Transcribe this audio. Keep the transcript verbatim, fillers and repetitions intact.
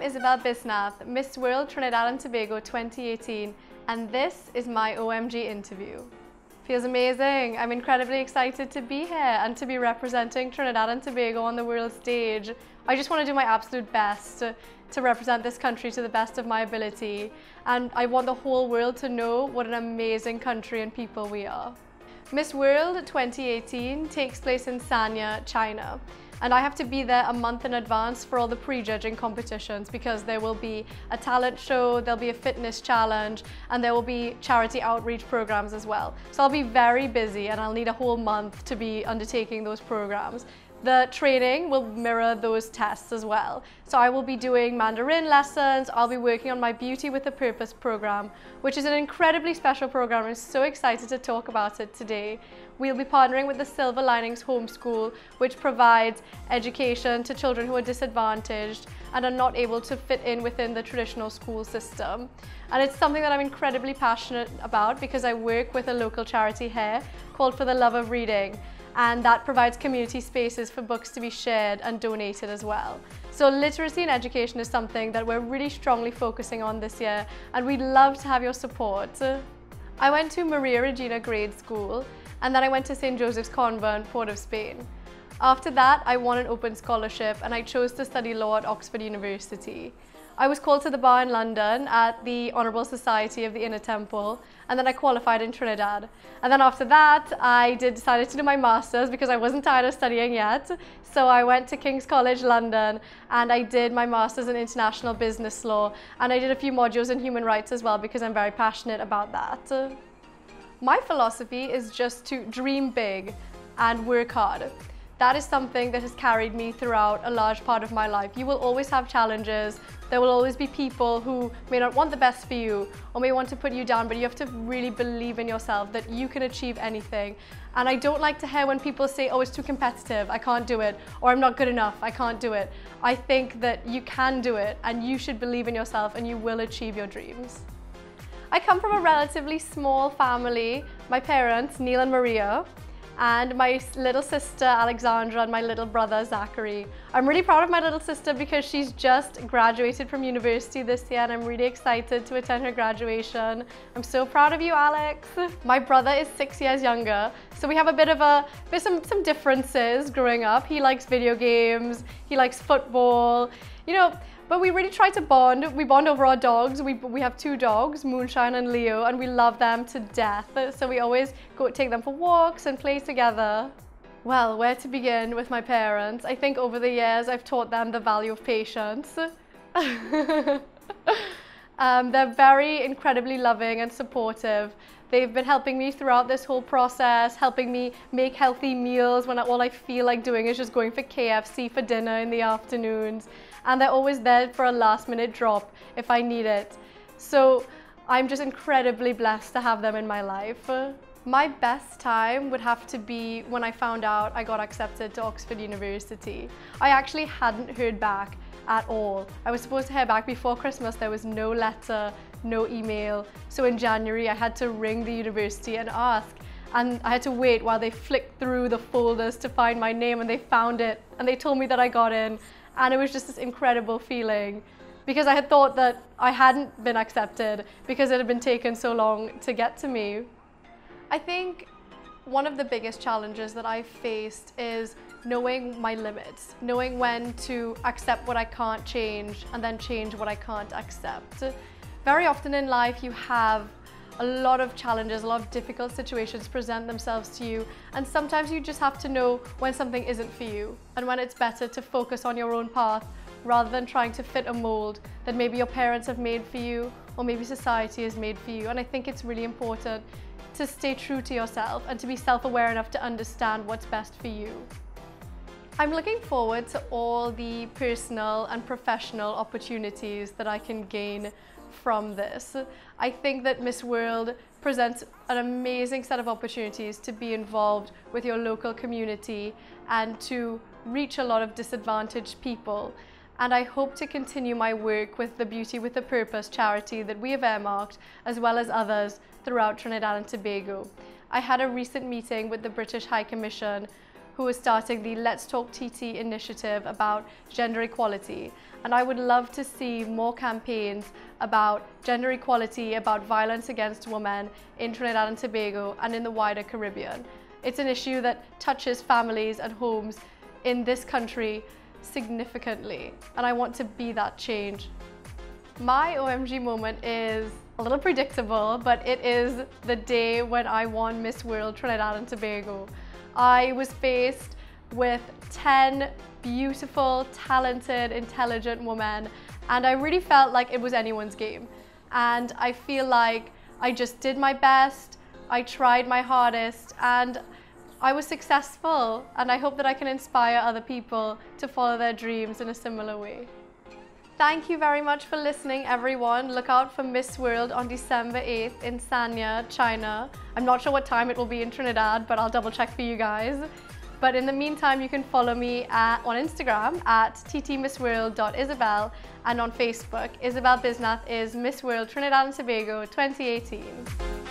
I'm Isabel Bisnath, Miss World Trinidad and Tobago twenty eighteen, and this is my O M G interview. Feels amazing. I'm incredibly excited to be here and to be representing Trinidad and Tobago on the world stage. I just want to do my absolute best to, to represent this country to the best of my ability, and I want the whole world to know what an amazing country and people we are. Miss World twenty eighteen takes place in Sanya, China. And I have to be there a month in advance for all the prejudging competitions because there will be a talent show, there'll be a fitness challenge, and there will be charity outreach programs as well. So I'll be very busy and I'll need a whole month to be undertaking those programs. The training will mirror those tests as well. So I will be doing Mandarin lessons, I'll be working on my Beauty with a Purpose program, which is an incredibly special program. I'm so excited to talk about it today. We'll be partnering with the Silver Linings Homeschool, which provides education to children who are disadvantaged and are not able to fit in within the traditional school system. And it's something that I'm incredibly passionate about because I work with a local charity here called For the Love of Reading. And that provides community spaces for books to be shared and donated as well. So literacy and education is something that we're really strongly focusing on this year, and we'd love to have your support. I went to Maria Regina Grade School, and then I went to Saint Joseph's Convent, Port of Spain. After that, I won an open scholarship and I chose to study law at Oxford University. I was called to the bar in London at the Honourable Society of the Inner Temple, and then I qualified in Trinidad. And then after that, I did decided to do my Masters because I wasn't tired of studying yet. So I went to King's College London and I did my Masters in International Business Law, and I did a few modules in human rights as well because I'm very passionate about that. My philosophy is just to dream big and work hard. That is something that has carried me throughout a large part of my life. You will always have challenges. There will always be people who may not want the best for you or may want to put you down, but you have to really believe in yourself that you can achieve anything. And I don't like to hear when people say, oh, it's too competitive, I can't do it, or I'm not good enough, I can't do it. I think that you can do it and you should believe in yourself and you will achieve your dreams. I come from a relatively small family. My parents, Neil and Maria, and my little sister Alexandra and my little brother Zachary. I'm really proud of my little sister because she's just graduated from university this year and I'm really excited to attend her graduation. I'm so proud of you, Alex. My brother is six years younger, so we have a bit of a, there's some, some differences growing up. He likes video games, he likes football, you know, but we really try to bond. We bond over our dogs. We, we have two dogs, Moonshine and Leo, and we love them to death. So we always go take them for walks and play together. Well, where to begin with my parents? I think over the years I've taught them the value of patience. um, they're very incredibly loving and supportive. They've been helping me throughout this whole process, helping me make healthy meals when all I feel like doing is just going for K F C for dinner in the afternoons. And they're always there for a last minute drop if I need it. So I'm just incredibly blessed to have them in my life. My best time would have to be when I found out I got accepted to Oxford University. I actually hadn't heard back at all. I was supposed to hear back before Christmas. There was no letter, no email. So in January I had to ring the university and ask. And I had to wait while they flicked through the folders to find my name, and they found it and they told me that I got in. And it was just this incredible feeling because I had thought that I hadn't been accepted because it had been taken so long to get to me. I think one of the biggest challenges that I've faced is knowing my limits, knowing when to accept what I can't change and then change what I can't accept. Very often in life you have a lot of challenges, a lot of difficult situations present themselves to you, and sometimes you just have to know when something isn't for you and when it's better to focus on your own path rather than trying to fit a mold that maybe your parents have made for you or maybe society has made for you. And I think it's really important to stay true to yourself and to be self-aware enough to understand what's best for you. I'm looking forward to all the personal and professional opportunities that I can gain from this. I think that Miss World presents an amazing set of opportunities to be involved with your local community and to reach a lot of disadvantaged people. And I hope to continue my work with the Beauty with a Purpose charity that we have earmarked, as well as others throughout Trinidad and Tobago. I had a recent meeting with the British High Commission who is starting the Let's Talk T T initiative about gender equality. And I would love to see more campaigns about gender equality, about violence against women in Trinidad and Tobago and in the wider Caribbean. It's an issue that touches families and homes in this country significantly, and I want to be that change. My O M G moment is a little predictable, but it is the day when I won Miss World Trinidad and Tobago. I was faced with ten beautiful, talented, intelligent women, and I really felt like it was anyone's game. And I feel like I just did my best, I tried my hardest, and I was successful, and I hope that I can inspire other people to follow their dreams in a similar way. Thank you very much for listening, everyone. Look out for Miss World on December eighth in Sanya, China. I'm not sure what time it will be in Trinidad, but I'll double check for you guys. But in the meantime, you can follow me at, on Instagram at t t miss world dot isabel and on Facebook, Isabel Bisnath is Miss World Trinidad and Tobago twenty eighteen.